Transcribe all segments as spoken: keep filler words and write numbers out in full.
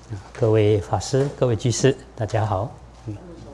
各位法师、各位居士，大家好。嗯、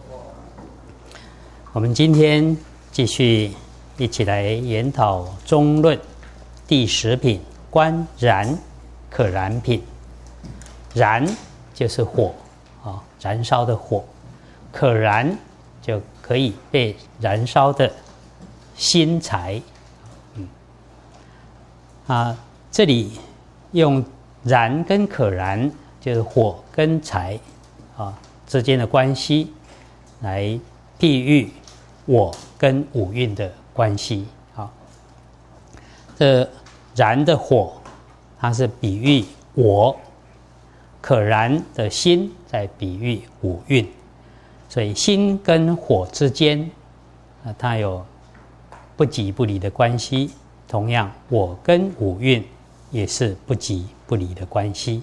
我们今天继续一起来研讨《中论》第十品“观燃可燃品”。燃就是火啊，燃烧的火；可燃就可以被燃烧的薪财。嗯，啊，这里用燃跟可燃，就是火跟财啊之间的关系，来譬喻我跟五蕴的关系啊。这燃的火，它是比喻我；可燃的心，在比喻五蕴。所以心跟火之间，啊，它有不即不离的关系。同样，我跟五蕴也是不即不离的关系。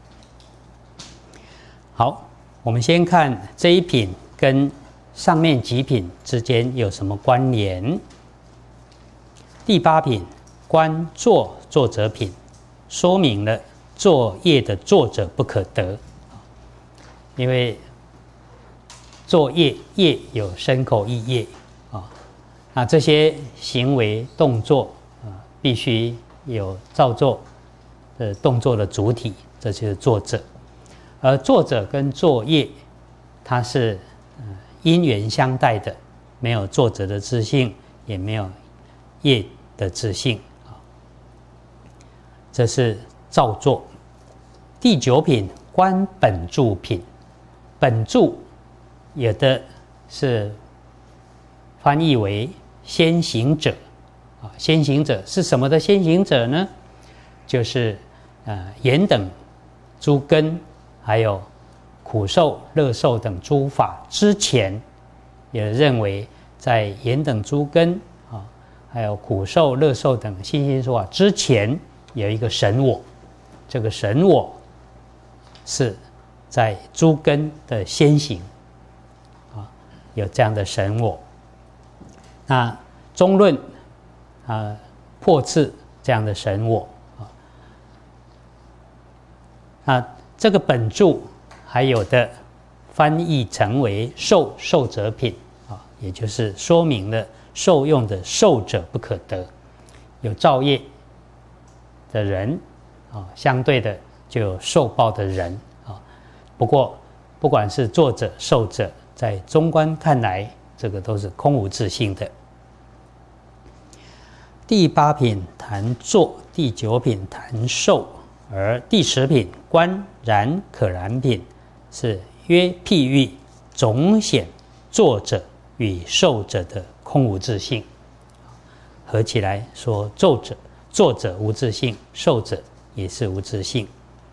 好，我们先看这一品跟上面几品之间有什么关联。第八品“观作作者品”，说明了作业的作者不可得。因为作业业有身口意业啊，那这些行为动作啊，必须有造作的动作的主体，这就是作者。而作者跟作业，它是呃因缘相待的，没有作者的自性，也没有业的自性啊。这是造作。第九品“观本住品”，本住有的是翻译为先行者啊。先行者是什么的先行者呢？就是呃言等诸根，还有苦受、乐受等诸法之前，也认为在言等诸根啊，还有苦受、乐受等心心说法之前，有一个神我。这个神我是在诸根的先行啊，有这样的神我。那中论啊破斥这样的神我啊，那这个本住还有的翻译成为受受者品啊，也就是说明了受用的受者不可得。有造业的人啊，相对的就有受报的人啊。不过不管是作者受者，在中观看来，这个都是空无自性的。第八品谈作，第九品谈受，而第十品“观燃可燃品”是约譬喻总显作者与受者的空无自性。合起来说，作者作者无自性，受者也是无自性。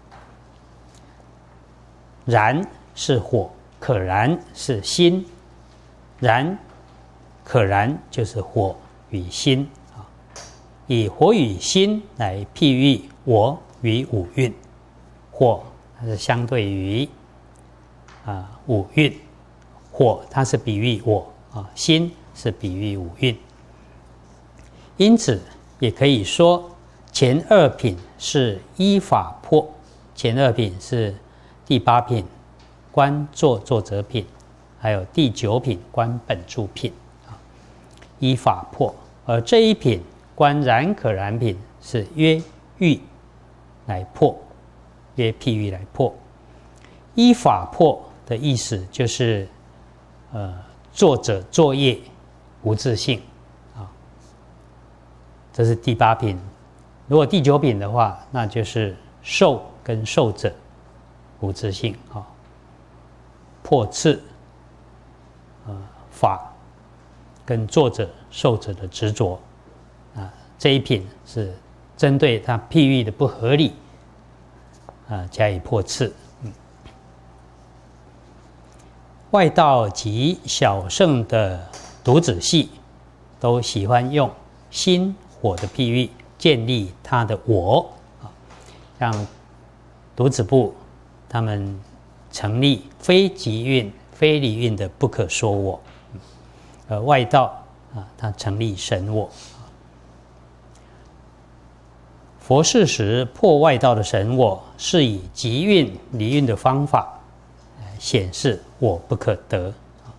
燃是火，可燃是心。燃可燃就是火与心啊，以火与心来譬喻我与五蕴。火它是相对于啊五蕴，火它是比喻我啊，心是比喻五蕴。因此也可以说，前二品是依法破，前二品是第八品观作作者品，还有第九品观本住品啊，依法破。而这一品观燃可燃品是约喻来破，约譬喻来破。依法破的意思就是，呃，作者作业无自性啊，这是第八品。如果第九品的话，那就是受跟受者无自性啊，破斥呃法跟作者受者的执着啊。这一品是针对它譬喻的不合理啊加以破斥。嗯，外道及小乘的读子系都喜欢用心火的譬喻建立他的我啊，像读子部他们成立非即蕴、非离蕴的不可说我，而外道啊，他成立神我。 佛世时破外道的神我，是以即运离运的方法显示我不可得。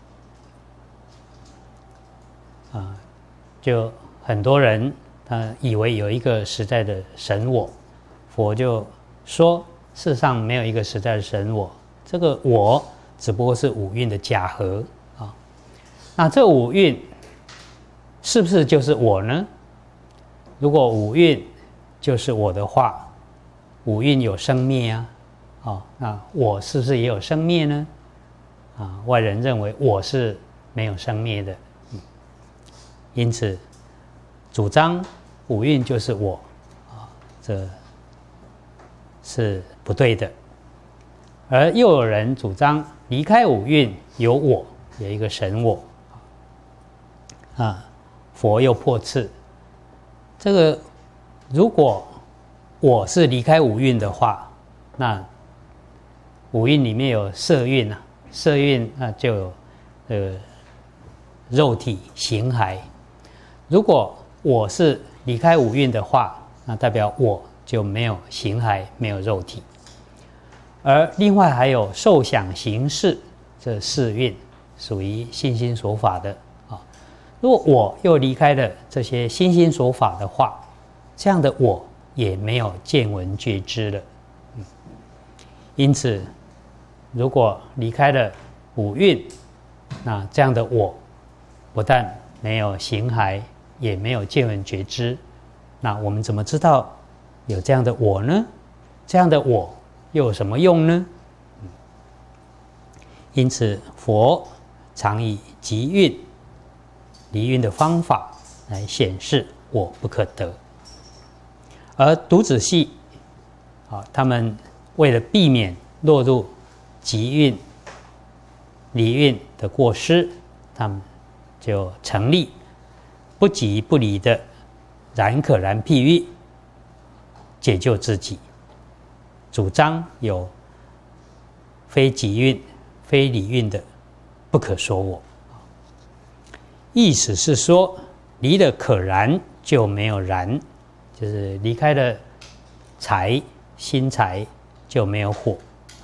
啊，就很多人他以为有一个实在的神我，佛就说世上没有一个实在的神我，这个我只不过是五蕴的假合啊。那这五蕴是不是就是我呢？如果五蕴就是我的话，五蕴有生灭啊，哦，那我是不是也有生灭呢？啊，外人认为我是没有生灭的，嗯，因此主张五蕴就是我啊，这是不对的。而又有人主张离开五蕴有我，有一个神我啊，佛又破斥。这个如果我是离开五蕴的话，那五蕴里面有色蕴啊，色蕴那就有呃肉体形骸。如果我是离开五蕴的话，那代表我就没有形骸，没有肉体。而另外还有受想行识这四蕴，属于心心所法的啊。如果我又离开了这些心心所法的话，这样的我也没有见闻觉知了。嗯，因此，如果离开了五蕴，那这样的我不但没有形骸，也没有见闻觉知。那我们怎么知道有这样的我呢？这样的我又有什么用呢？嗯，因此，佛常以即运离运的方法来显示我不可得。而独子系啊，他们为了避免落入即运离运的过失，他们就成立不即不离的然可然譬喻，解救自己，主张有非即运非离运的不可说我。意思是说，离了可然就没有然，就是离开了财心财就没有火。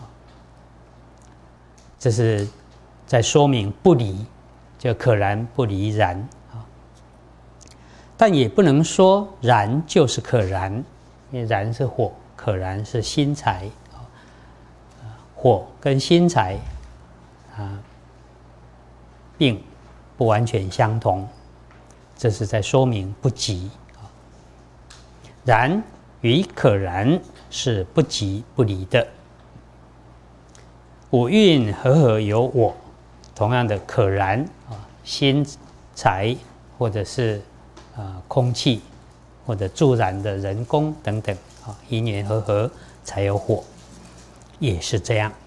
这是在说明不离，就可然不离然。但也不能说然就是可然，因为然是火，可然是心财。火跟心财啊，并不完全相同，这是在说明不即。然与可然是不即不离的。五蕴和合有我，同样的可然啊，心财或者是啊空气或者助燃的人工等等啊，因缘和合才有火，也是这样。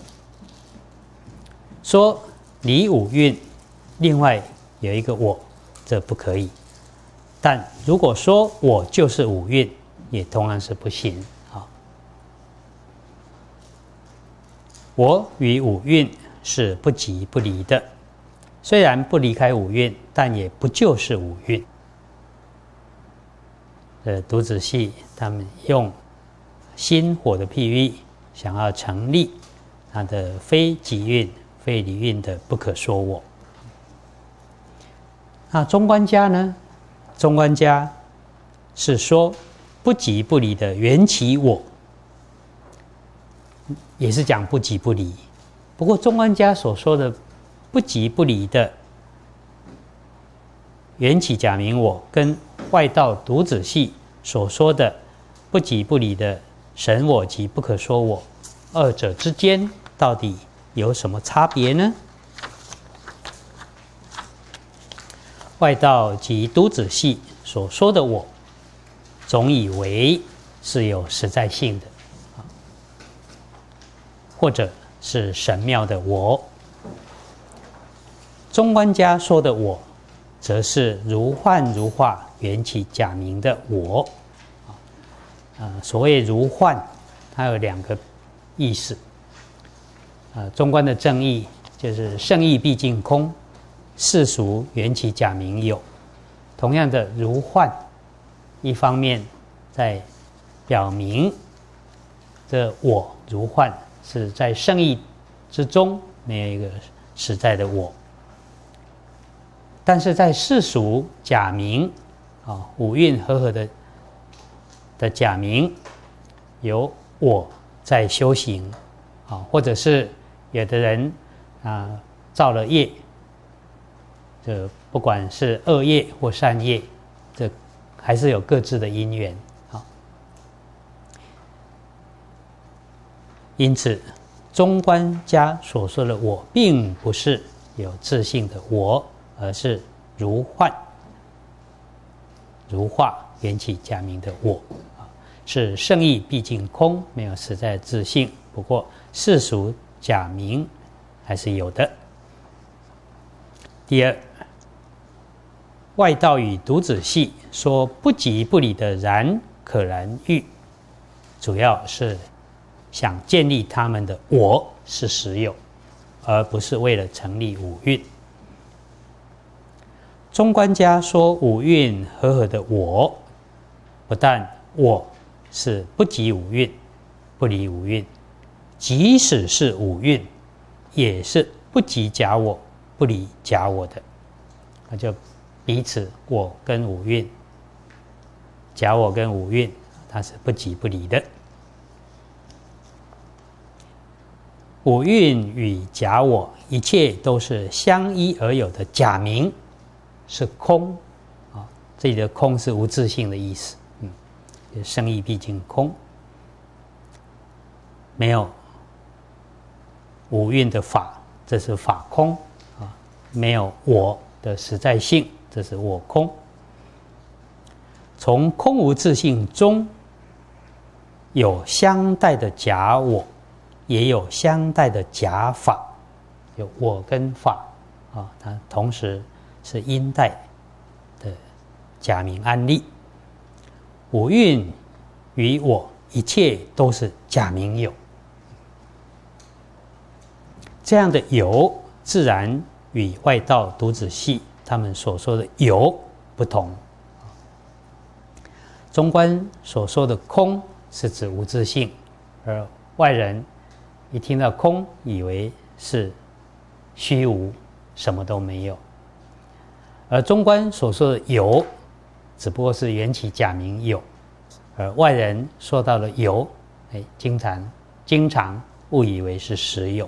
说离五蕴，另外有一个我，这不可以。但如果说我就是五蕴，也同样是不行啊。我与五蕴是不即不离的，虽然不离开五蕴，但也不就是五蕴。呃，独子系他们用心火的譬喻，想要成立它的非即蕴、非离蕴的不可说我。那中观家呢？中观家是说不即不离的缘起我，也是讲不即不离。不过中观家所说的不即不离的缘起假名我，跟外道独子系所说的不即不离的神我及不可说我，二者之间到底有什么差别呢？外道及独子系所说的我，总以为是有实在性的，或者是神妙的我。中观家说的我，则是如幻如化缘起假名的我。呃，所谓如幻，它有两个意思。呃，中观的正义就是圣义毕竟空，世俗缘起假名有。同样的，如幻，一方面在表明这我如幻是在圣意之中没有一个实在的我，但是在世俗假名啊五蕴和合的的假名，有我在修行啊，或者是有的人啊造了业，这不管是恶业或善业，这还是有各自的因缘啊。因此，中观家所说的我，并不是有自性的我，而是如幻、如化缘起假名的我啊，是圣意毕竟空，没有实在自性。不过世俗假名还是有的。第二，外道与独子系说不即不离的然可然喻，主要是想建立他们的我是实有，而不是为了成立五蕴。中观家说五蕴和合的我，不但我是不即五蕴、不离五蕴，即使是五蕴，也是不即假我、不离假我的。那就彼此我跟五蕴、假我跟五蕴，它是不即不离的。五蕴与假我，一切都是相依而有的假名，是空啊。这里的空是无自性的意思，嗯，圣意毕竟空，没有五蕴的法，这是法空啊；没有我的实在性，这是我空。从空无自性中，有相待的假我，也有相待的假法，有我跟法啊，它同时是因带的假名案例。五蕴与我，一切都是假名有。这样的有，自然与外道独子系他们所说的有不同。中观所说的空是指无自性，而外人一听到空，以为是虚无，什么都没有。而中观所说的有，只不过是缘起假名有，而外人说到了有，哎，经常经常误以为是实有。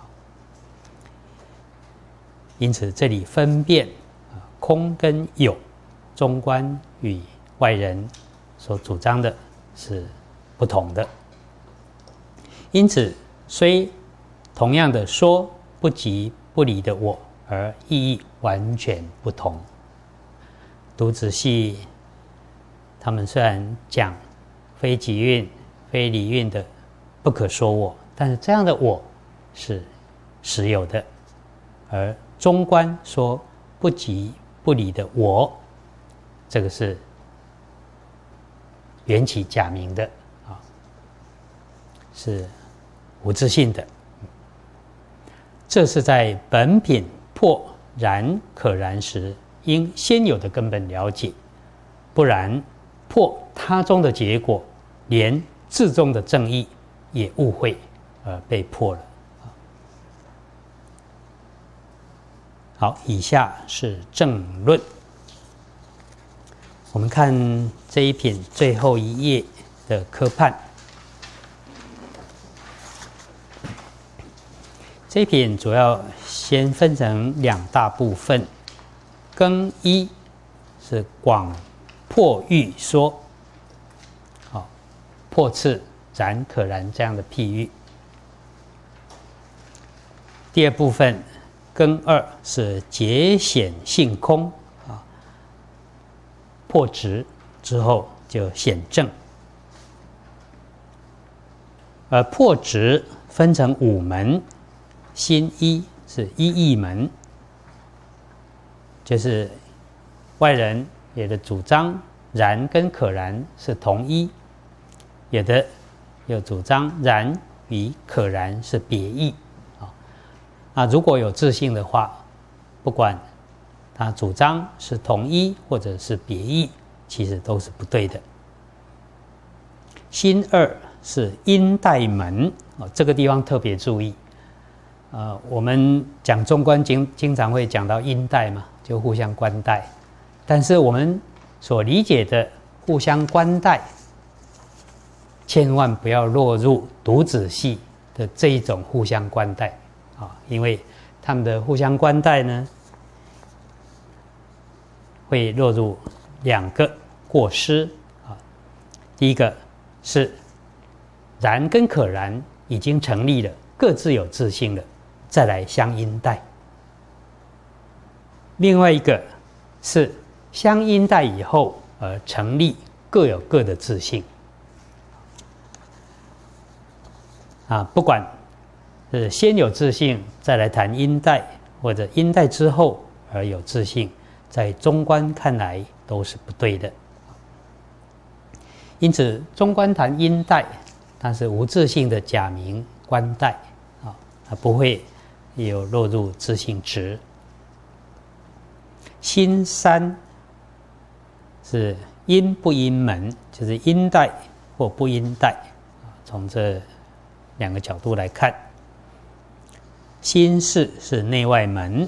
因此，这里分辨空跟有，中观与外人所主张的是不同的。因此，虽同样的说不即不离的我，而意义完全不同。独子系他们虽然讲非即蕴、非离蕴的不可说我，但是这样的我是实有的，而中观说不即不离的我，这个是缘起假名的啊，是无自性的。这是在本品破然可然时，应先有的根本了解，不然破他中的结果，连自中的正义也误会而被破了。好，以下是正论。我们看这一品最后一页的科判。这一品主要先分成两大部分。庚一是广破喻说，好，破斥然可然这样的譬喻。第二部分庚二是解显性空啊，破执之后就显正。而破执分成五门，心一是一义门，就是外人有的主张然跟可然是同一，有的有主张然与可然是别义。啊，如果有自性的话，不管他主张是同一或者是别义，其实都是不对的。 心二是阴带门哦，这个地方特别注意。呃，我们讲中观经经常会讲到阴带嘛，就互相关带。但是我们所理解的互相关带，千万不要落入独子系的这一种互相关带啊，因为他们的互相关带呢，会落入两个过失啊。第一个是然跟可然已经成立了，各自有自性了，再来相因带。另外一个是相因带以后而成立，各有各的自性啊。不管是先有自性再来谈因带，或者因带之后而有自性，在中观看来都是不对的。因此中观谈因带，它是无自性的假名观带啊，它不会有落入自性执。心三是因不因门，就是因带或不因带，从这两个角度来看。心四是内外门，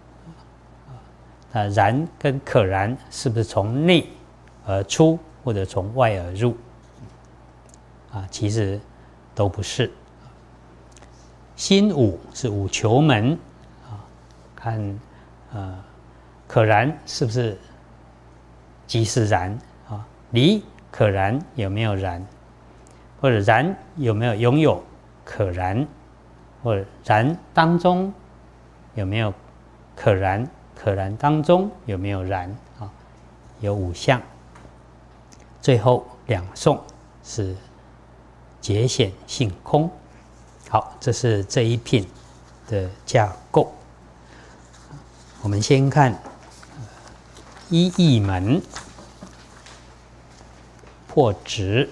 啊，然跟可然是不是从内而出，或者从外而入？啊，其实都不是。心五是五求门，啊，看呃可然是不是即是然啊？离可然有没有然？或者然有没有拥有可然？或者然当中有没有可然？可然当中有没有然？啊，有五项。最后两颂是解显性空。好，这是这一品的架构。我们先看一义门破执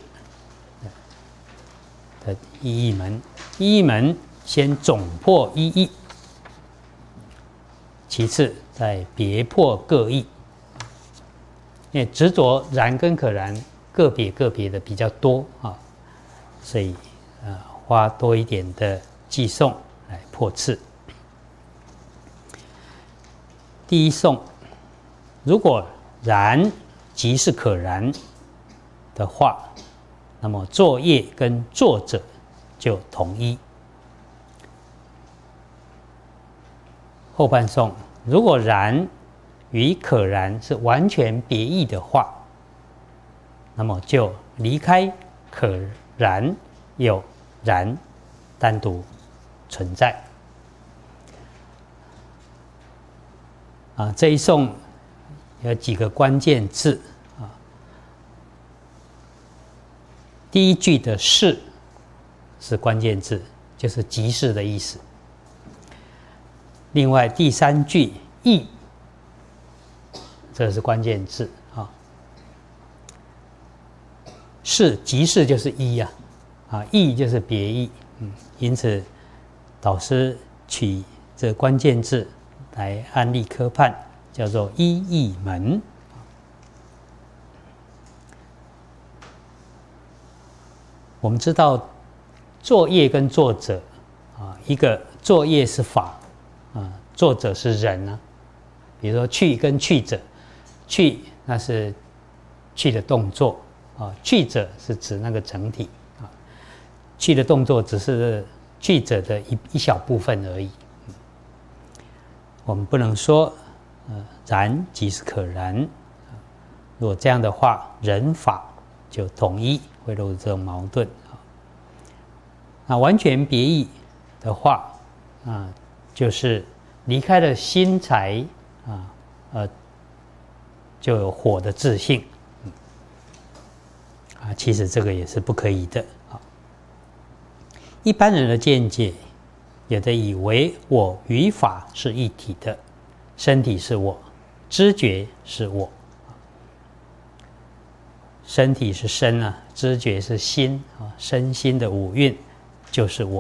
的一义门。一义门先总破一义，其次再别破各义。因为执着然跟可然个别个别的比较多啊，所以呃花多一点的寄颂来破次。第一颂，如果然即是可然的话，那么作业跟作者就同一。后半颂，如果然与可然是完全别异的话，那么就离开可然，有然单独存在。啊，这一颂有几个关键字啊。第一句的是是关键字，就是即是的意思。另外第三句义，这是关键字啊。是即是就是一啊，啊义就是别义，嗯，因此导师取这关键字来安立科判，叫做一义门。我们知道作业跟作者啊，一个作业是法啊，作者是人啊。比如说去跟去者，去那是去的动作啊，去者是指那个整体啊，去的动作只是去者的一一小部分而已。我们不能说呃然即是可然，如果这样的话，人法就统一会落入这种矛盾啊。那完全别异的话啊，就是离开了心才啊，呃，就有火的自性，嗯，啊，其实这个也是不可以的啊。一般人的见解，有的以为我与法是一体的，身体是我，知觉是我，身体是身啊，知觉是心啊，身心的五蕴就是我。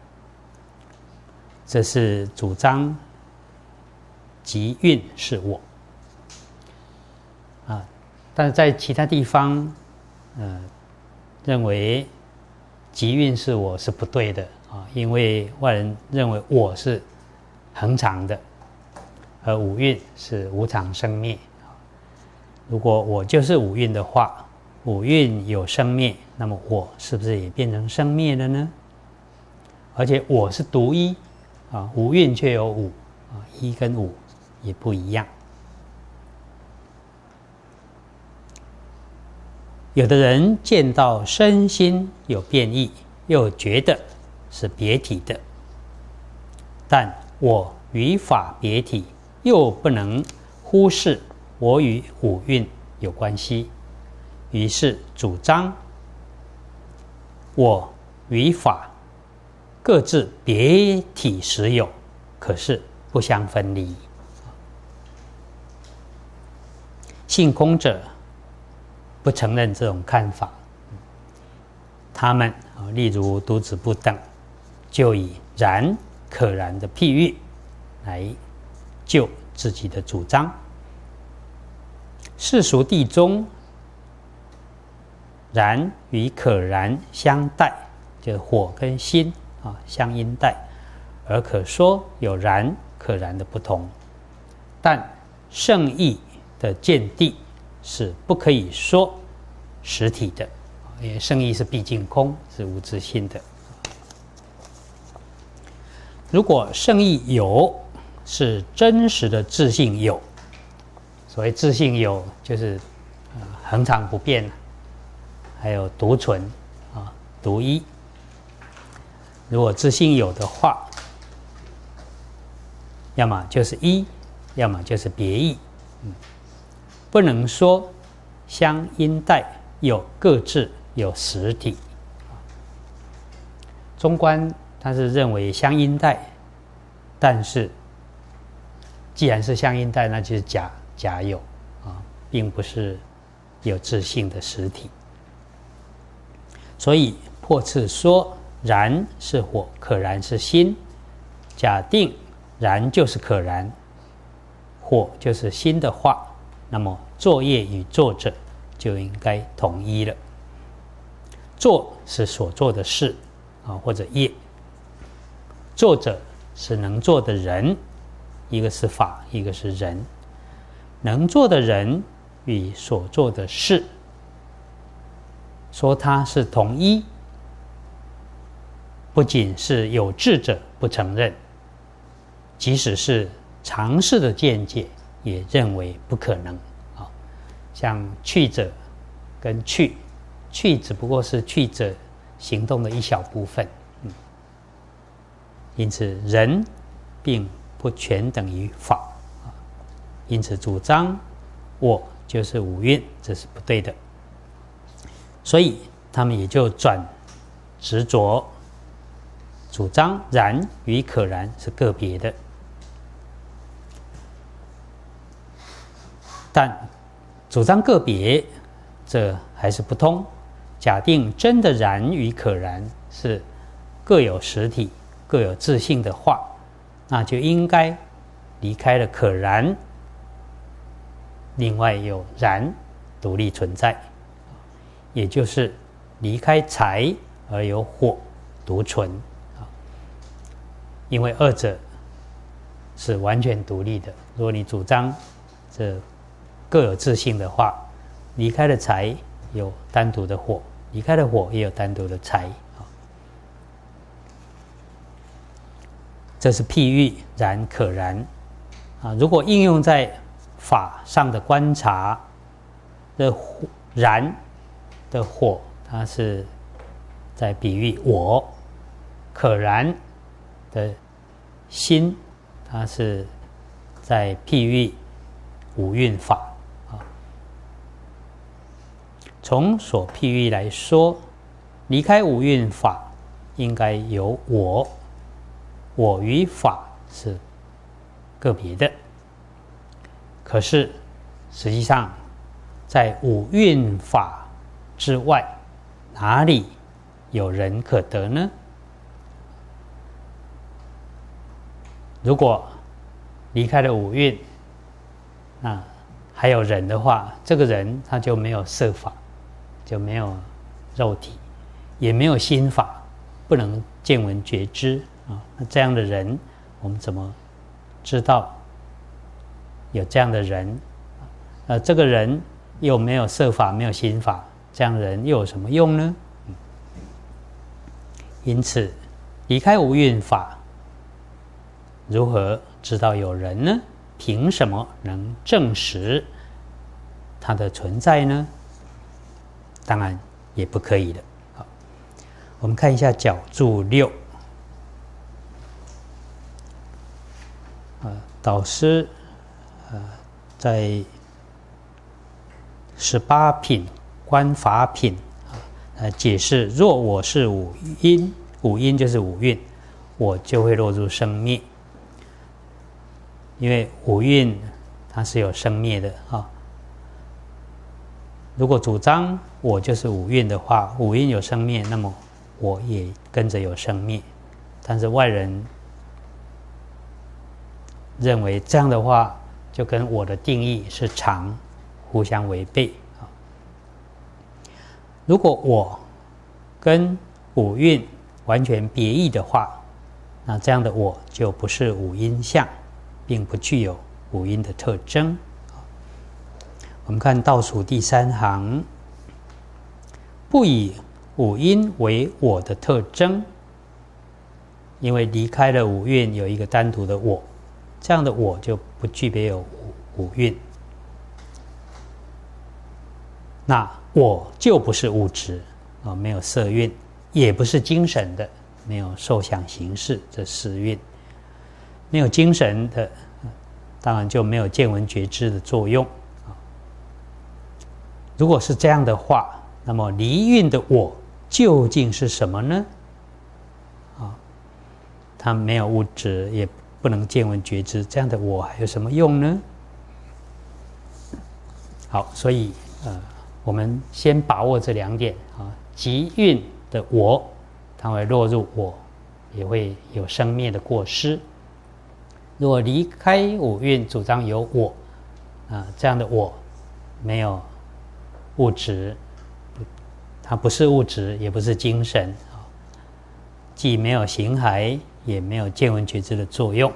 这是主张即蕴是我啊，但是在其他地方，呃， 认为极运是我是不对的啊，因为外人认为我是恒常的，而五蕴是无常生灭。如果我就是五蕴的话，五蕴有生灭，那么我是不是也变成生灭了呢？而且我是独一啊，五蕴却有五啊，一跟五也不一样。有的人见到身心有变异，又觉得是别体的，但我与法别体，又不能忽视我与五蕴有关系，于是主张我与法各自别体实有，可是不相分离。性空者不承认这种看法，他们例如独子部等，就以然可然的譬喻来就自己的主张。世俗谛中，然与可然相待，就是火跟心啊相因待，而可说有然可然的不同。但圣义的见地是不可以说实体的，因为圣义是毕竟空，是无自性的。如果圣义有是真实的自性有，所谓自性有就是呃恒常不变，还有独存啊独一。如果自性有的话，要么就是一，要么就是别异，嗯，不能说相因待有各自有实体。中观他是认为相因待，但是既然是相因待，那就是假假有啊，并不是有自性的实体。所以破次说然是火，可然是心。假定然就是可然，火就是心的话，那么作业与作者就应该统一了。作是所做的事啊，或者业；作者是能做的人，一个是法，一个是人。能做的人与所做的事，说它是同一，不仅是有智者不承认，即使是常识的见解也认为不可能啊。像去者跟去，去只不过是去者行动的一小部分，嗯，因此人并不全等于法啊。因此主张我就是五蕴，这是不对的。所以他们也就转执着，主张然与可然是个别的。但主张个别，这还是不通。假定真的然与可然是各有实体、各有自性的话，那就应该离开了可然，另外有然独立存在，也就是离开财而有火独存。因为二者是完全独立的。如果你主张这各有自性的话，离开了财有单独的火，离开了火也有单独的财。这是譬喻然可然啊。如果应用在法上的观察，这然的火，它是在比喻我；可然的心，它是在譬喻五蕴法。从所譬喻来说，离开五蕴法应该有我，我与法是个别的。可是实际上在五蕴法之外，哪里有人可得呢？如果离开了五蕴，那还有人的话，这个人他就没有色法，就没有肉体，也没有心法，不能见闻觉知啊。那这样的人，我们怎么知道有这样的人？呃，这个人又没有色法，没有心法，这样的人又有什么用呢？因此，离开无蕴法，如何知道有人呢？凭什么能证实它的存在呢？当然也不可以的。好，我们看一下角注六。呃，导师呃在十八品观法品呃解释：若我是五阴，五阴就是五蕴，我就会落入生灭。因为五蕴它是有生灭的啊、哦。如果主张我就是五蕴的话，五蕴有生灭，那么我也跟着有生灭。但是外人认为这样的话，就跟我的定义是常互相违背啊。如果我跟五蕴完全别异的话，那这样的我就不是五阴相，并不具有五阴的特征。我们看倒数第三行，不以五阴为我的特征，因为离开了五蕴，有一个单独的我，这样的我就不具备有五蕴。那我就不是物质啊，没有色蕴，也不是精神的，没有受想行识这四蕴，没有精神的，当然就没有见闻觉知的作用。如果是这样的话，那么离蕴的我究竟是什么呢？啊，它没有物质，也不能见闻觉知，这样的我还有什么用呢？好，所以呃，我们先把握这两点啊，即蕴的我，它会落入我，也会有生灭的过失。如果离开五蕴，主张有我啊，这样的我没有物质，它不是物质，也不是精神，既没有形骸，也没有见闻觉知的作用。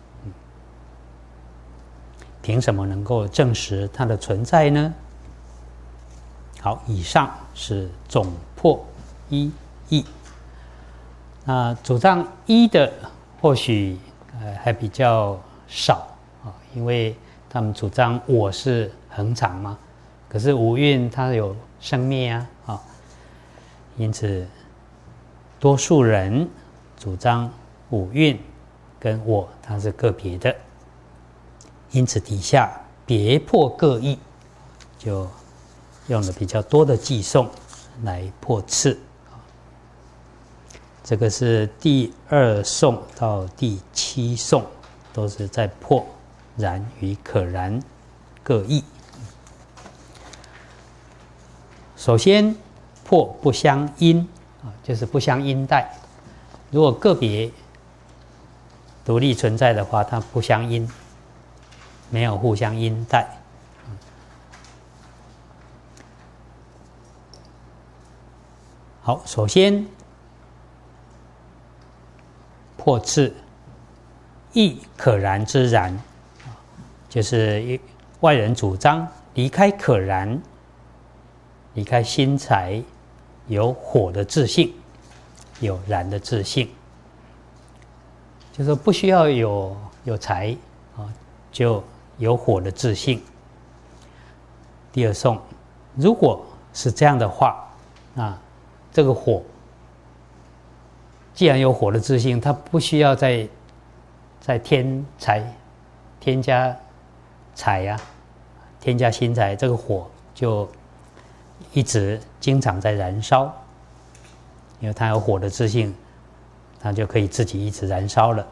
凭什么能够证实它的存在呢？好，以上是总破一义。那主张一的或许呃还比较少啊，因为他们主张我是恒常嘛。可是五蕴它有生灭啊，啊，因此多数人主张五蕴跟我它是个别的，因此底下别破各义，就用了比较多的寄颂来破次。这个是第二颂到第七颂，都是在破然与可然各义。首先破不相因啊，就是不相因带。如果个别独立存在的话，它不相因，没有互相因带。好，首先破次亦可然之然，就是外人主张离开可然，离开心财，有火的自性，有燃的自性，就是说不需要有有财啊，就有火的自性。第二颂，如果是这样的话，那这个火既然有火的自性，它不需要再再添财，添加财呀、啊，添加心财，这个火就一直经常在燃烧，因为它有火的自性，它就可以自己一直燃烧了。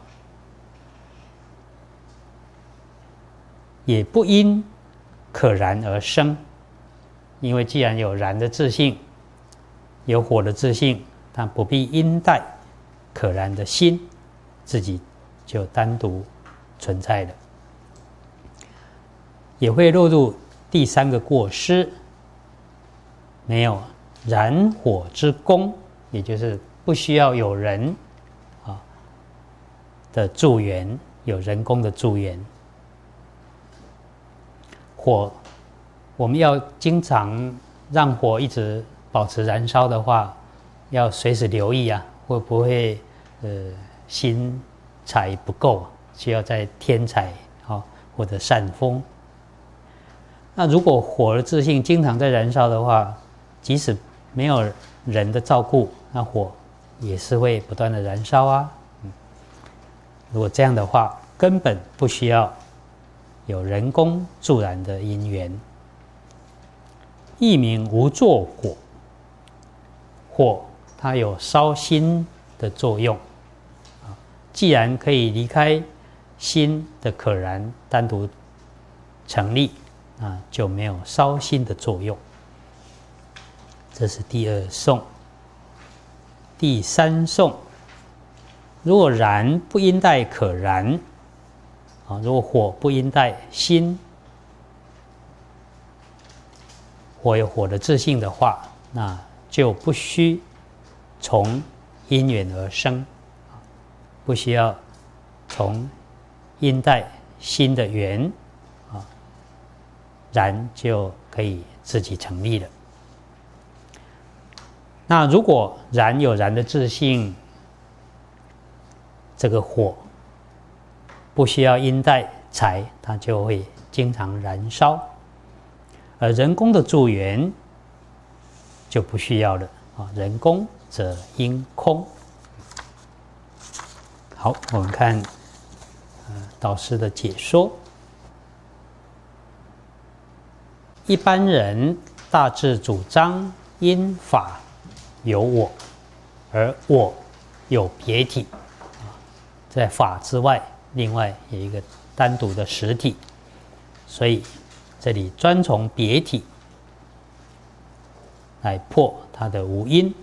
也不因可燃而生，因为既然有燃的自性，有火的自性，它不必因带可燃的心，自己就单独存在了。也会落入第三个过失，没有燃火之功，也就是不需要有人啊的助缘，有人工的助缘。火，我们要经常让火一直保持燃烧的话，要随时留意啊，会不会呃薪柴不够，需要再添柴啊，或者扇风。那如果火的自性经常在燃烧的话，即使没有人的照顾，那火也是会不断的燃烧啊。嗯，如果这样的话，根本不需要有人工助燃的因缘。一名无作火，火它有烧心的作用，既然可以离开心的可燃单独成立，啊，就没有烧心的作用。这是第二颂。第三颂，若燃不应待可燃，啊，如果火不应待心，火有火的自性的话，那就不需从因缘而生，不需要从因待心的缘啊，燃就可以自己成立了。那如果燃有燃的自性，这个火不需要因待柴，它就会经常燃烧。而人工的助缘就不需要了啊，人工则因空。好，我们看呃导师的解说。一般人大致主张因法有我，而我有别体，在法之外，另外有一个单独的实体，所以这里专从别体来破它的无因。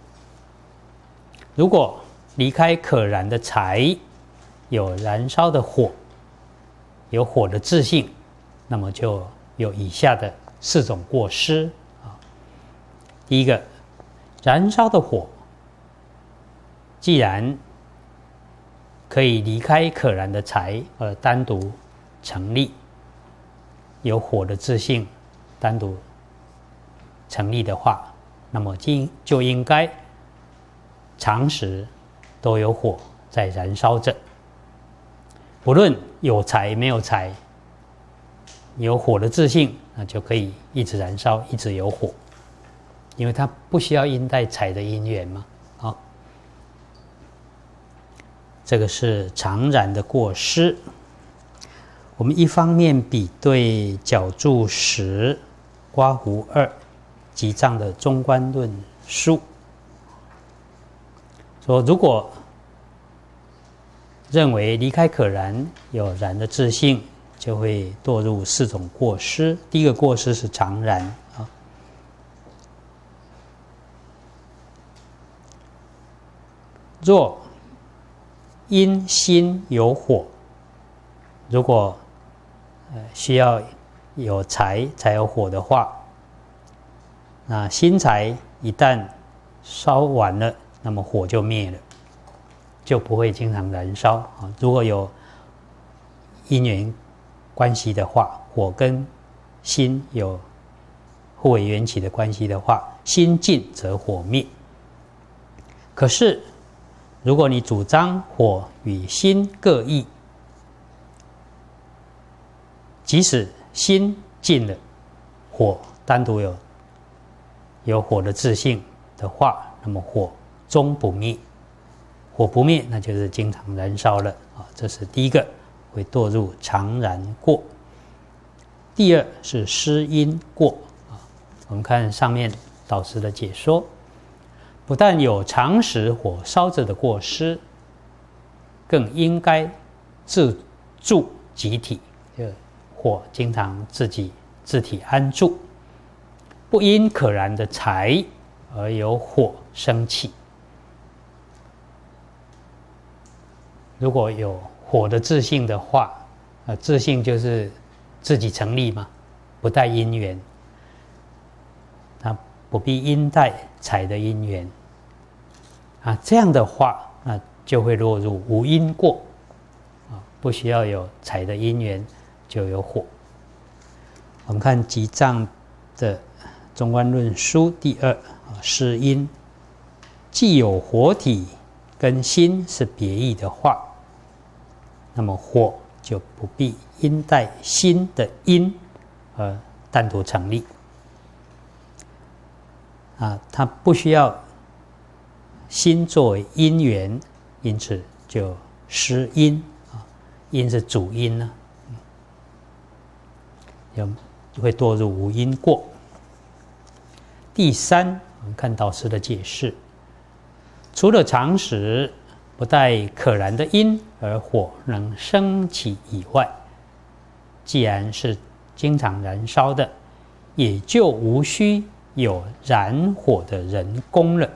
如果离开可燃的柴，有燃烧的火，有火的自性，那么就有以下的四种过失啊。第一个，燃烧的火既然可以离开可燃的柴而单独成立，有火的自性单独成立的话，那么就应该常时都有火在燃烧着，不论有柴没有柴，有火的自性，那就可以一直燃烧，一直有火，因为它不需要因待柴的因缘嘛。好，这个是常燃的过失。我们一方面比对角注十、刮胡二、集藏的中观论述，说如果认为离开可燃有燃的自性，就会堕入四种过失。第一个过失是常燃啊，若因心有火，如果呃需要有柴才有火的话，那新柴一旦烧完了，那么火就灭了，就不会经常燃烧啊。如果有因缘关系的话，火跟心有互为缘起的关系的话，心尽则火灭。可是如果你主张火与心各异，即使心尽了，火单独有有火的自性的话，那么火终不灭。火不灭，那就是经常燃烧了啊。这是第一个，会堕入常燃过。第二是失因过啊。我们看上面导师的解说，不但有常时火烧着的过失，更应该自助己体，就火经常自己自体安住，不因可燃的柴而有火生起。如果有火的自性的话，呃，自性就是自己成立嘛，不带因缘，它不必因带财的因缘啊，这样的话，那就会落入无因过啊，不需要有财的因缘就有火。我们看集藏的中观论书第二啊，是因既有火体跟心是别异的话，那么火就不必因带心的因而单独成立啊，它不需要心作为因缘，因此就失因啊，因是主因呢、啊，有会堕入无因过。第三，我们看导师的解释，除了常识不带可燃的因而火能升起以外，既然是经常燃烧的，也就无需有燃火的人工了，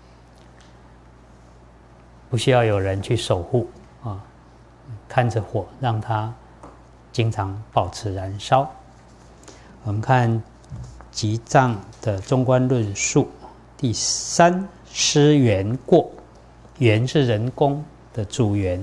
不需要有人去守护啊，看着火让它经常保持燃烧。我们看集藏的中观论述第三，施缘过，缘是人工的助缘，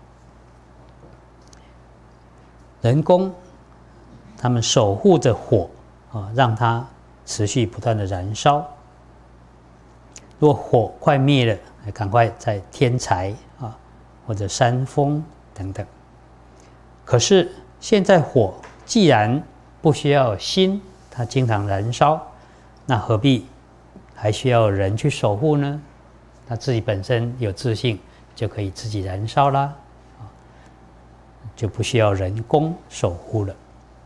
人工他们守护着火啊，让它持续不断的燃烧。若火快灭了，赶快再添柴啊，或者扇风等等。可是现在火既然不需要心，它经常燃烧，那何必还需要人去守护呢？它自己本身有自性，就可以自己燃烧啦，就不需要人工守护了。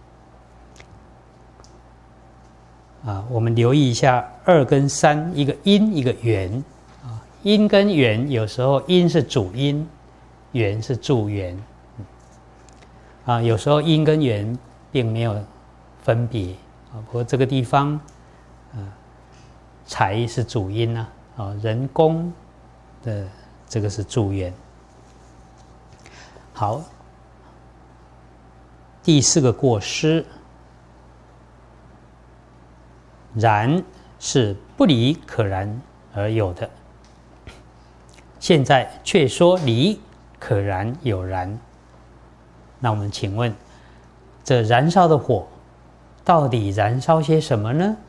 啊，我们留意一下二跟三，一个因，一个缘。啊，因跟缘有时候因是主因，缘是助缘。啊，有时候因跟缘并没有分别。啊，不过这个地方，啊，财是主因啊，啊，人工的这个是助缘。好，第四个过失。燃是不离可燃而有的，现在却说离可燃有燃，那我们请问，这燃烧的火到底燃烧些什么呢？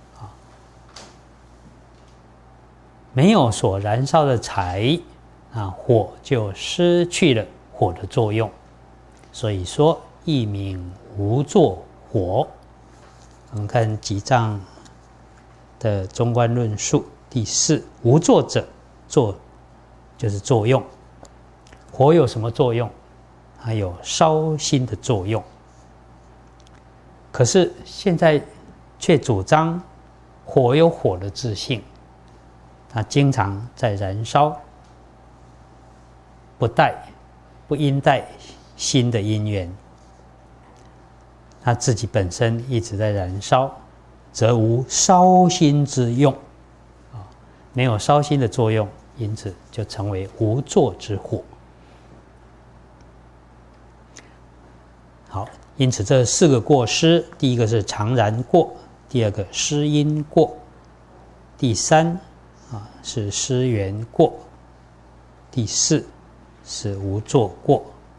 没有所燃烧的柴啊，火就失去了火的作用，所以说一名无作火。我们看集藏的中观论述第四，无作者，作就是作用。火有什么作用？它有烧心的作用。可是现在却主张火有火的自性，它经常在燃烧，不带不因带心的因缘，它自己本身一直在燃烧，则无烧心之用，啊，没有烧心的作用，因此就成为无作之火。好，因此这四个过失，第一个是常燃过，第二个失因过，第三啊是失缘过，第四是无作过。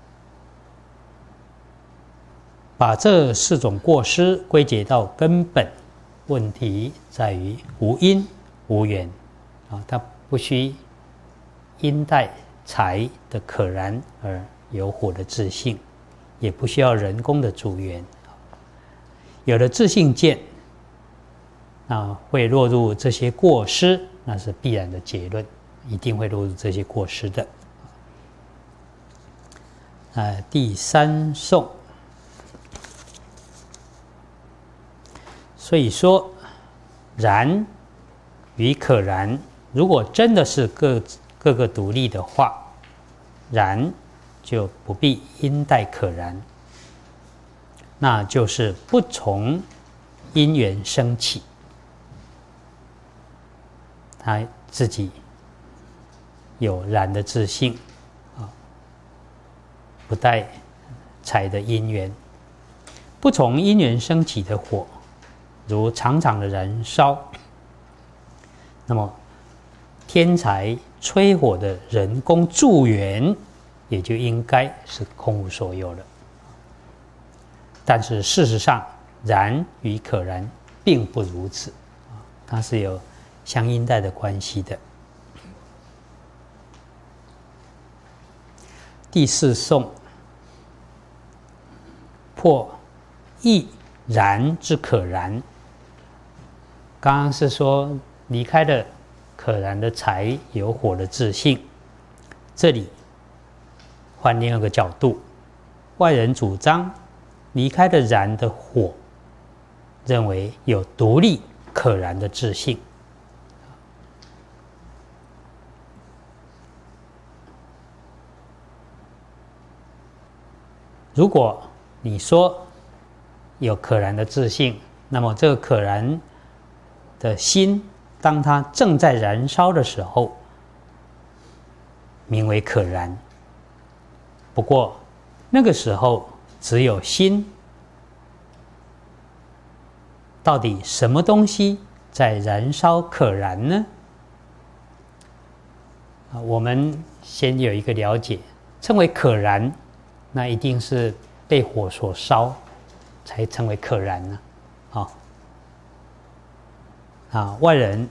把这四种过失归结到根本，问题在于无因无缘啊，它不需因带财的可燃而有火的自性，也不需要人工的助缘。有了自性见，那会落入这些过失，那是必然的结论，一定会落入这些过失的。呃，第三颂。所以说，燃与可燃，如果真的是各各个独立的话，燃就不必因带可燃，那就是不从因缘生起，他自己有燃的自性啊，不带财的因缘，不从因缘生起的火，如常常的燃烧， 那么天才吹火的人工助缘，也就应该是空无所有了。但是事实上，然与可然并不如此，它是有相应带的关系的。第四颂破亦然之可然。刚刚是说离开了可燃的财有火的自性，这里换另一个角度，外人主张离开了燃的火，认为有独立可燃的自性。如果你说有可燃的自性，那么这个可燃的心，当它正在燃烧的时候，名为可燃。不过那个时候只有心。到底什么东西在燃烧可燃呢？我们先有一个了解，称为可燃，那一定是被火所烧才称为可燃呢。啊，啊，外人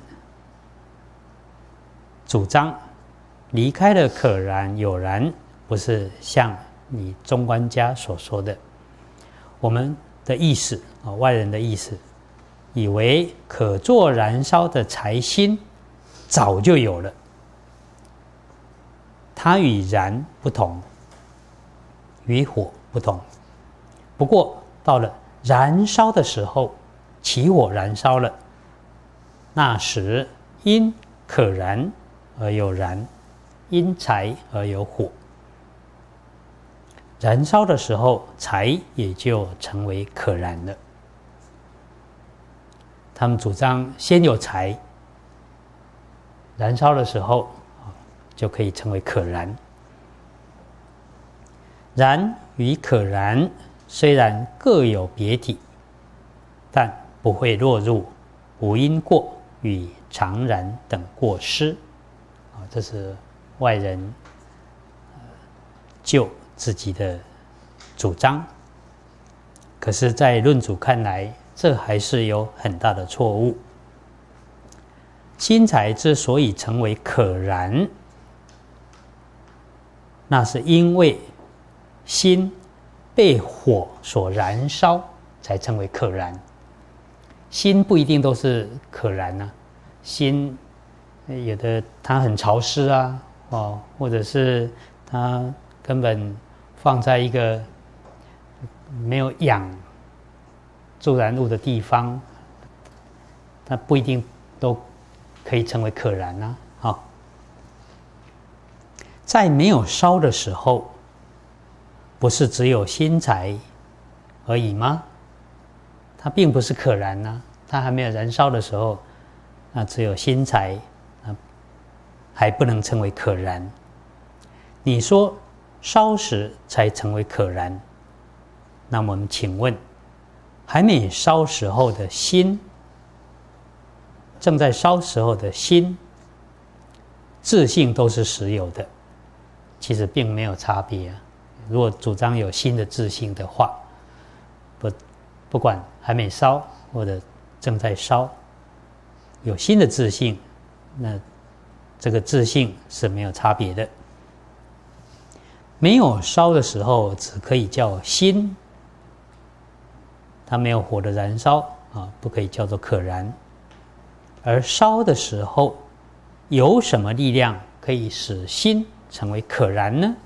主张离开了可燃有燃，不是像你中观家所说的。我们的意思啊，外人的意思，以为可作燃烧的财心早就有了，它与燃不同，与火不同。不过到了燃烧的时候，起火燃烧了，那时因可燃而有燃，因财而有火。燃烧的时候，财也就成为可燃了。他们主张先有财，燃烧的时候就可以成为可燃。燃与可燃虽然各有别体，但不会落入无因过与常燃等过失。这是外人就自己的主张，可是在论主看来，这还是有很大的错误。心财之所以成为可燃，那是因为心被火所燃烧才成为可燃。心不一定都是可燃啊，心有的它很潮湿啊，哦，或者是它根本放在一个没有氧助燃物的地方，它不一定都可以成为可燃啊。哦，在没有烧的时候，不是只有心财而已吗？它并不是可燃啊，它还没有燃烧的时候，那只有心财，还不能称为可燃。你说烧时才成为可燃，那么我们请问，还没烧时候的心，正在烧时候的心，自性都是实有的，其实并没有差别啊。如果主张有心的自性的话，不不管还没烧或者正在烧，有心的自性，那这个自性是没有差别的。没有烧的时候，只可以叫心，它没有火的燃烧啊，不可以叫做可燃。而烧的时候，有什么力量可以使心成为可燃呢？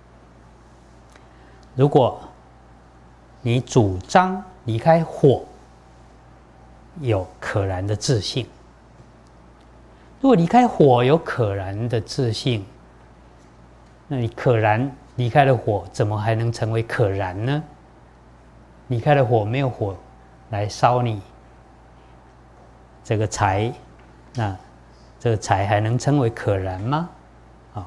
如果你主张离开火有可燃的自性，如果离开火有可燃的自性，那你可燃离开了火，怎么还能成为可燃呢？离开了火，没有火来烧你这个财，那这个财还能称为可燃吗？啊，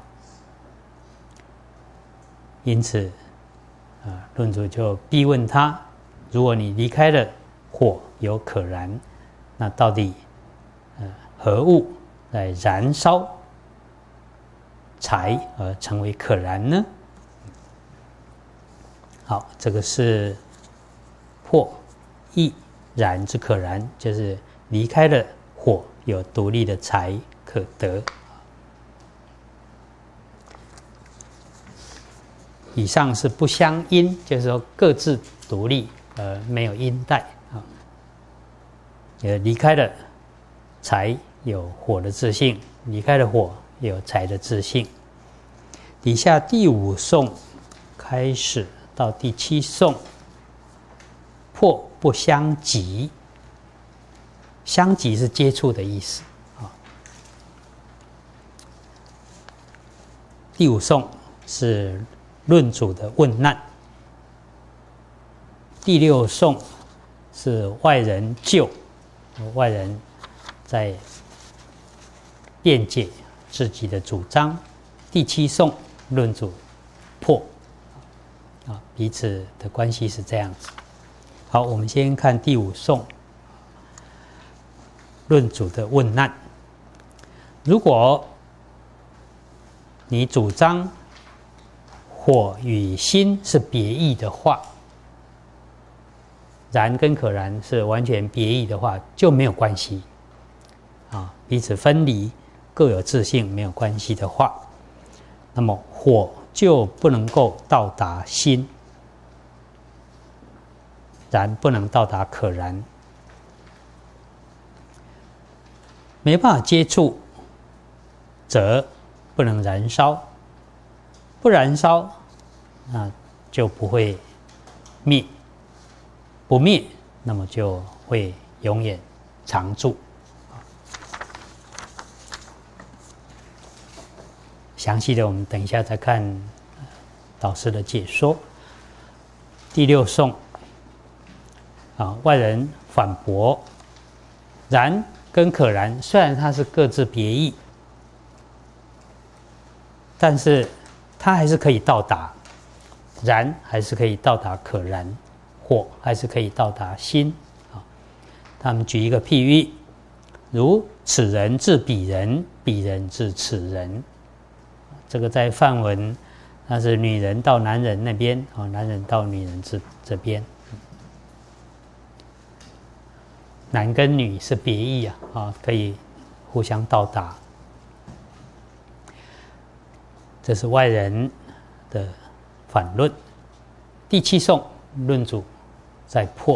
因此啊，论主就逼问他：如果你离开了火有可燃，那到底呃何物来燃烧财而成为可燃呢？好，这个是破亦燃之可燃，就是离开了火，有独立的财可得。以上是不相因，就是说各自独立，而没有因带啊。也离开了财，有火的自性；离开了火，有财的自性。底下第五颂开始到第七颂，破不相及，相及是接触的意思啊。第五颂是论主的问难，第六颂是外人救，外人在辩解自己的主张。第七颂论主破，啊，彼此的关系是这样子。好，我们先看第五颂，论主的问难。如果你主张火与心是别异的话，燃跟可燃是完全别异的话，就没有关系啊，彼此分离，各有自性，没有关系的话，那么火就不能够到达心，燃不能到达可燃，没办法接触，则不能燃烧。不燃烧，那就不会灭；不灭，那么就会永远常住。详细的，我们等一下再看导师的解说。第六颂，啊，外人反驳：燃跟可燃，虽然它是各自别异，但是它还是可以到达，燃还是可以到达可燃，火还是可以到达心。啊，他们举一个譬喻，如此人至彼人，彼人至此人。这个在梵文，那是女人到男人那边，啊，男人到女人这这边。男跟女是别异啊，啊，可以互相到达。这是外人的反论。第七颂论主在破。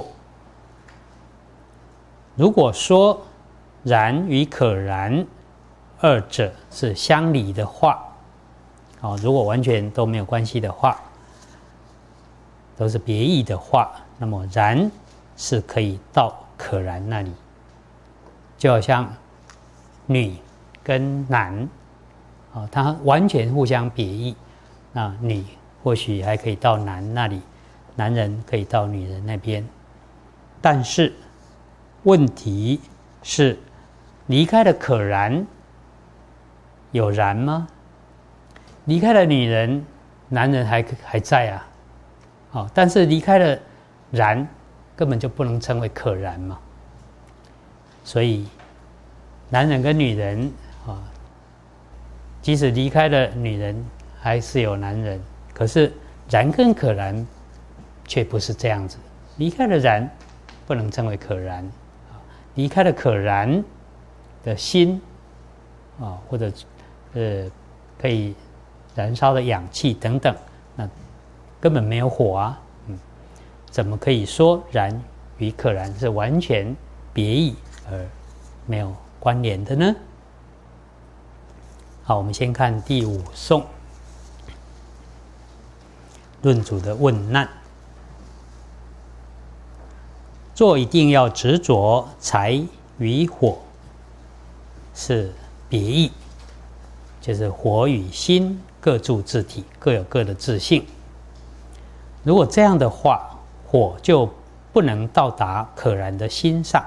如果说燃与可燃二者是相离的话，哦，如果完全都没有关系的话，都是别异的话，那么燃是可以到可燃那里，就好像女跟男。哦，它完全互相别异，那女或许还可以到男那里，男人可以到女人那边，但是问题是离开了可燃，有燃吗？离开了女人，男人还还在啊，哦，但是离开了燃，根本就不能称为可燃嘛，所以男人跟女人啊。即使离开了女人，还是有男人。可是燃跟可燃却不是这样子。离开了燃，不能称为可燃；离开了可燃的心啊，或者呃可以燃烧的氧气等等，那根本没有火啊。嗯，怎么可以说燃与可燃是完全别异而没有关联的呢？好，我们先看第五颂，论主的问难。若一定要执着财与火是别异，就是火与心各住自体，各有各的自性。如果这样的话，火就不能到达可燃的心上。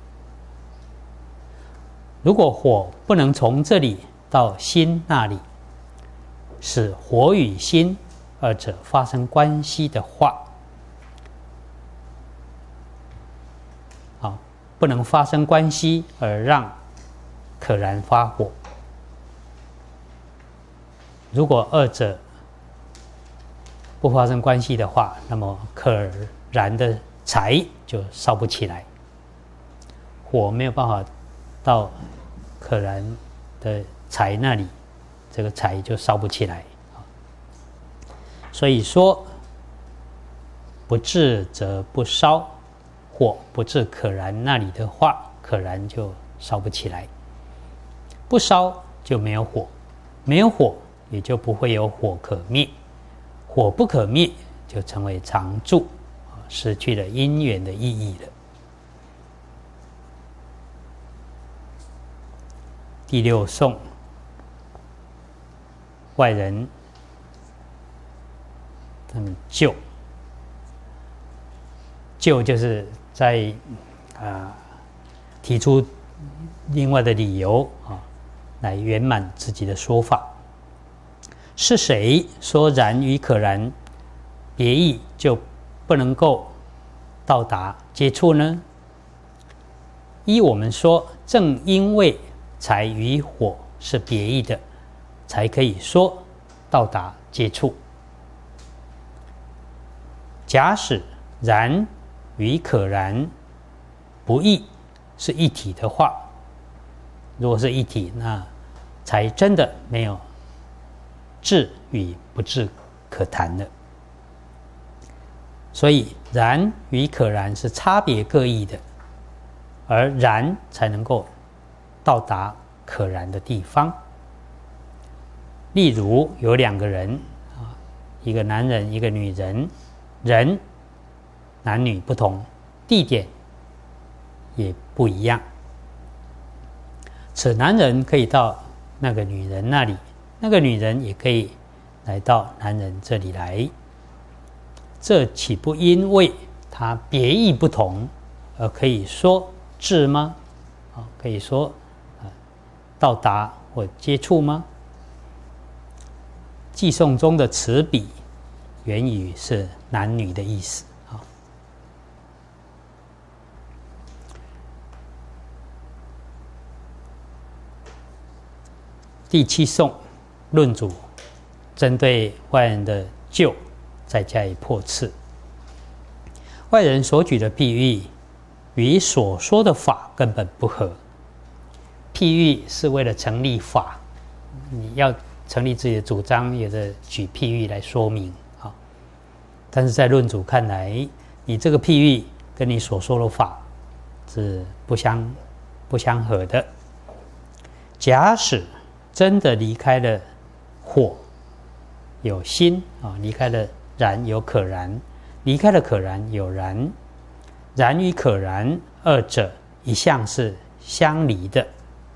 如果火不能从这里到心那里，使火与心二者发生关系的话，啊，不能发生关系而让可燃发火。如果二者不发生关系的话，那么可燃的柴就烧不起来，火没有办法到可燃的柴那里，这个柴就烧不起来。所以说，不至则不烧，火不至可燃那里的话，可燃就烧不起来。不烧就没有火，没有火也就不会有火可灭，火不可灭就成为常住，失去了因缘的意义了。第六颂，外人他们救救就是在啊、呃、提出另外的理由啊，来圆满自己的说法。是谁说燃与可燃别义就不能够到达接触呢？依我们说，正因为柴与火是别义的，才可以说到达接触。假使燃与可燃不异是一体的话，如果是一体，那才真的没有至与不至可谈了。所以燃与可燃是差别各异的，而燃才能够到达可燃的地方。例如有两个人，一个男人一个女人，人男女不同，地点也不一样。此男人可以到那个女人那里，那个女人也可以来到男人这里来，这岂不因为他别义不同而可以说至吗？可以说到达或接触吗？偈颂中的此比原语是男女的意思。第七颂，论主针对外人的救再加以破斥。外人所举的譬喻与所说的法根本不合。譬喻是为了成立法，你要成立自己的主张，有的举譬喻来说明啊。但是在论主看来，你这个譬喻跟你所说的法是不相不相合的。假使真的离开了火，有心啊；离开了燃，有可燃；离开了可燃，有燃。燃与可燃二者一向是相离的。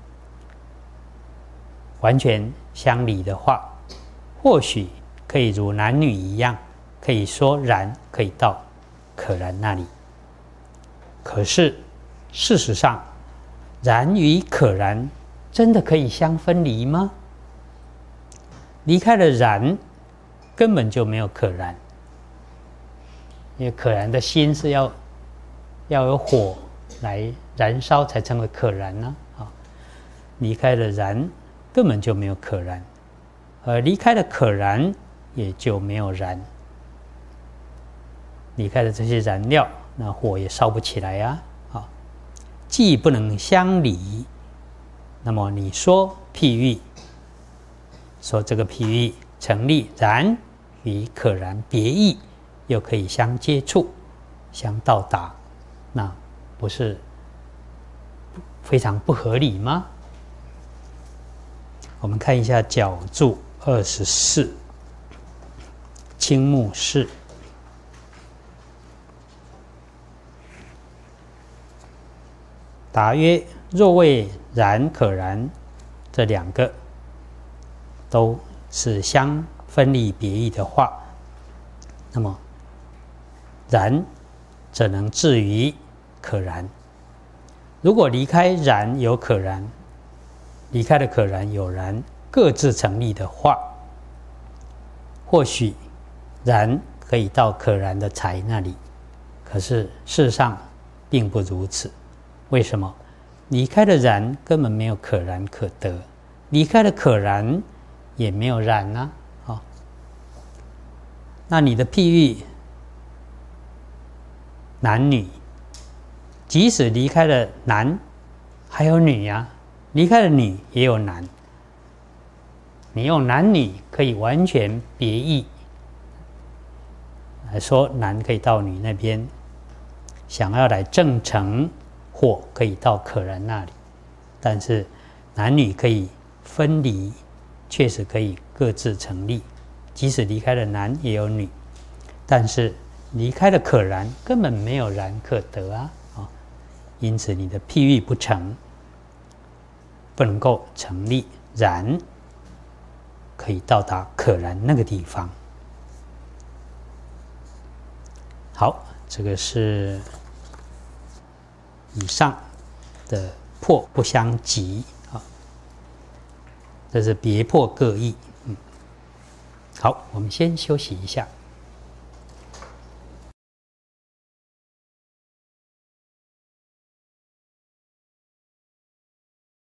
完全相离的话，或许可以如男女一样，可以说燃可以到可燃那里。可是事实上，燃与可燃真的可以相分离吗？离开了燃，根本就没有可燃，因为可燃的心是要要有火来燃烧才成为可燃呢、啊。离开了燃，根本就没有可燃，而离开了可燃，也就没有燃。离开了这些燃料，那火也烧不起来呀、啊。啊，既不能相离。那么你说譬喻，说这个譬喻成立燃与可燃别义，又可以相接触、相到达，那不是非常不合理吗？我们看一下角注二十四，青木氏。答曰：若谓燃可燃，这两个都是相分离别义的话，那么燃怎能至于可燃？如果离开燃有可燃，离开了可燃有燃，各自成立的话，或许燃可以到可燃的柴那里，可是事实上并不如此。为什么？ 离开了然，根本没有可然可得；离开了可然，也没有然啊。哦，那你的譬喻，男女，即使离开了男，还有女呀、啊；离开了女，也有男。你用男女可以完全别义来说，男可以到女那边，想要来证成或可以到可然那里，但是男女可以分离，确实可以各自成立。即使离开了男，也有女，但是离开了可然，根本没有然可得啊！哦，因此你的譬喻不成，不能够成立然可以到达可然那个地方。好，这个是以上的破不相及啊，这是别破各异。嗯，好，我们先休息一下。